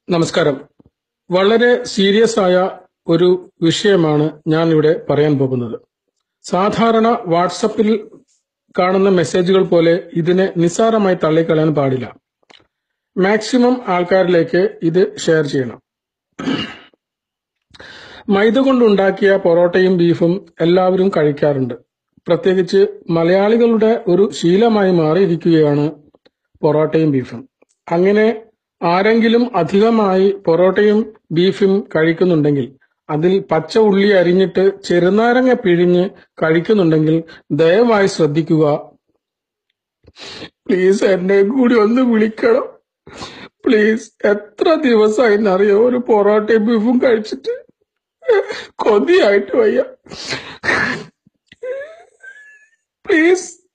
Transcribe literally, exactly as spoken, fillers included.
നമസ്കാരം. വളരെ സീരിയസ് ആയ ഒരു വിഷയമാണ് ഞാൻ ഇവിടെ പറയാൻ പോകുന്നത്. സാധാരണ വാട്സപ്പിൽ കാണുന്ന മെസ്സേജുകൾ പോലെ ഇതിനെ നിസ്സാരമായി തള്ളിക്കളയാൻ പാടില്ല. മാക്സിമം ആൾക്കാരിലേക്ക് ഇത് ഷെയർ ചെയ്യണം. മൈദ കൊണ്ടുണ്ടാക്കിയ പൊറോട്ടയും ബീഫും എല്ലാവരും കഴിക്കാറുണ്ട്. പ്രത്യേകിച്ച് മലയാളികളുടെ ഒരു ശീലമായി മാറിയിരിക്കുകയാണ് പൊറോട്ടയും ബീഫും. അങ്ങനെ ആരെങ്കിലും അധികമായി പൊറോട്ടയും ബീഫും കഴിക്കുന്നുണ്ടെങ്കിൽ, അതിൽ പച്ച ഉള്ളി അരിഞ്ഞിട്ട് ചെറുനാരങ്ങ പിഴിഞ്ഞ് കഴിക്കുന്നുണ്ടെങ്കിൽ ദയവായി ശ്രദ്ധിക്കുക. പ്ലീസ് എന്നെ കൂടി ഒന്ന് വിളിക്കണം. പ്ലീസ്. എത്ര ദിവസമായി എന്നറിയോ ഒരു പൊറോട്ടയും ബീഫും കഴിച്ചിട്ട്? കൊതിയായിട്ട് വയ്യ. പ്ലീസ്.